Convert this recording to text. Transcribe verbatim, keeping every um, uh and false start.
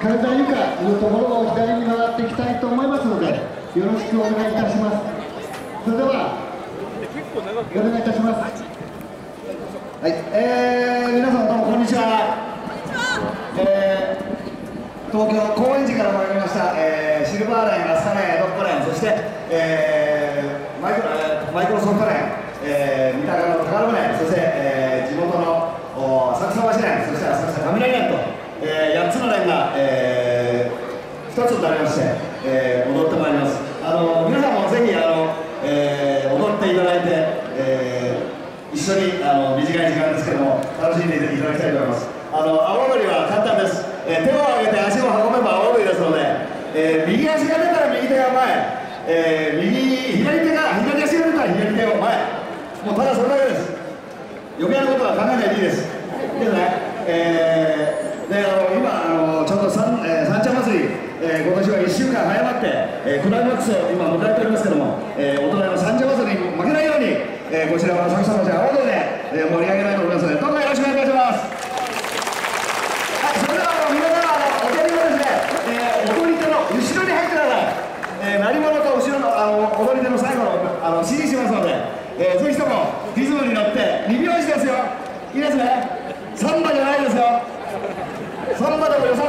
金沢由香のところを左に回っていきたいと思いますので、よろしくお願いいたします。それではお願いいたします。はい、えー、皆さんどうもこんにちは。えー、東京高円寺から参りました、えー、シルバーレーン、アスカレーン、ドッグレーン、そして、えー、マイクロ、えー、マイクロソフトレーン、えー、三鷹の宝船、そして、えー、地元の浅草橋レーン、そして浅草雷レーンと、えー、やっつのレーンが、えー、ふたつになりまして、えー、踊ってまいります。あの皆さんもぜひあの、えー、踊っていただいて、えー一緒にあの短い時間ですけども楽しんでいただきたいと思います。あの阿波踊りは簡単です、えー、手を上げて足を運べば阿波踊りですので、えー、右足が出たら右手が前、えー、右左手が左足が出たら左手を前、もうただそれだけです。余計なことは考えないでいいです。ですね、えー、であの今あのちょうど三、えー、三茶祭り、えー、今年はいっしゅうかん早まって、えー、クライマックスを今迎えておりますけども、えー、お隣の三茶祭りに負けないように、えー、こちらは浅草橋阿波踊りで、えー、盛り上げたいと思いますので、どうぞよろしくお願いいたします。はい、それではあの皆様あのお手にはですね、えー、踊り手の後ろに入ってください。えー、鳴り物と後ろのあの踊り手の最後のあの指示しますので、えー、ぜひともリズムに乗ってにびょうしですよ。いいですね。サンバじゃないですよ。サンバでもよさ